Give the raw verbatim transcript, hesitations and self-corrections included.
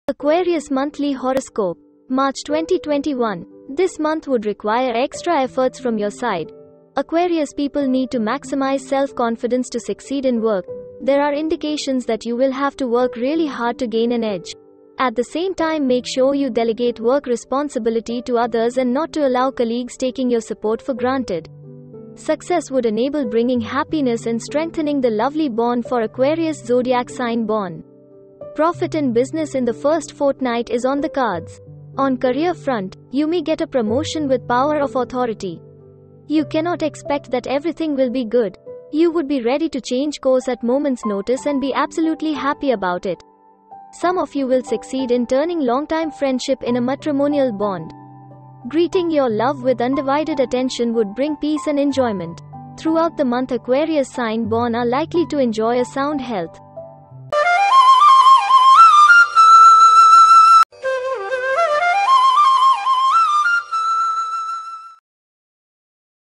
Aquarius Monthly Horoscope, March twenty twenty-one. This month would require extra efforts from your side. Aquarius people need to maximize self-confidence to succeed in work. There are indications that you will have to work really hard to gain an edge. At the same time, make sure you delegate work responsibility to others and not to allow colleagues taking your support for granted. Success would enable bringing happiness and strengthening the lovely bond for Aquarius zodiac sign born. Profit in business in the first fortnight is on the cards. On career front, you may get a promotion with power of authority. You cannot expect that everything will be good. You would be ready to change course at moment's notice and be absolutely happy about it. Some of you will succeed in turning long-time friendship in a matrimonial bond. Greeting your love with undivided attention would bring peace and enjoyment. Throughout the month, Aquarius sign born are likely to enjoy a sound health.